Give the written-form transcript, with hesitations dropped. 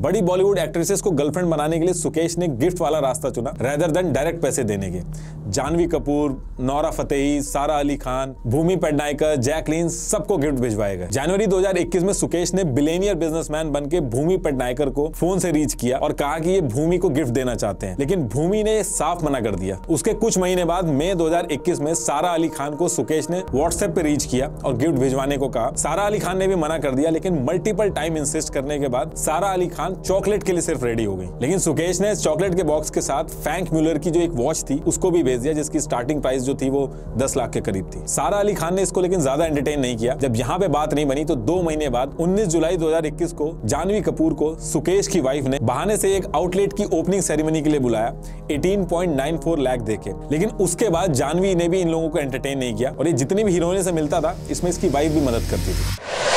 बड़ी बॉलीवुड एक्ट्रेसेस को गर्लफ्रेंड बनाने के लिए सुकेश ने गिफ्ट वाला रास्ता चुना रेदर देन डायरेक्ट पैसे देने के। Janhvi Kapoor, Nora Fatehi, Sara Ali Khan, Bhumi Pednekar, Jacqueline सबको गिफ्ट भिजवाएगा। जनवरी 2021 में सुकेश ने बिलियनियर बिजनेसमैन बनके भूमि पेडनेकर को फोन से रीच किया और कहा कि ये भूमि को गिफ्ट देना चाहते हैं, लेकिन भूमि ने साफ मना कर दिया। उसके कुछ महीने बाद मई 2021 में सारा अली खान को सुकेश ने व्हाट्सएप पे रीच किया और गिफ्ट भिजवाने को कहा। सारा अली खान ने भी मना कर दिया, लेकिन मल्टीपल टाइम इंसिस्ट करने के बाद सारा अली खान चॉकलेट के लिए सिर्फ रेडी हो गई। लेकिन सुकेश ने चॉकलेट के बॉक्स के साथ फ्रैंक म्यूलर की जो एक वॉच थी उसको भी भेज दिया, जिसकी स्टार्टिंग प्राइस जो थी वो 10 लाख के करीब थी। सारा अली खान ने इसको लेकिन ज्यादा एंटरटेन नहीं किया। जब यहाँ पे बात नहीं बनी तो 2 महीने बाद 19 जुलाई 2021 को जानवी कपूर को सुकेश की वाइफ ने बहाने से एक आउटलेट की ओपनिंग सेरेमनी के लिए बुलाया 18.94 लाख देके। लेकिन उसके बाद जानवी ने भी इन लोगों को एंटरटेन नहीं किया और ये जितनी भी हीरोइनों से मिलता था इसमें इसकी वाइफ भी मदद करती थी।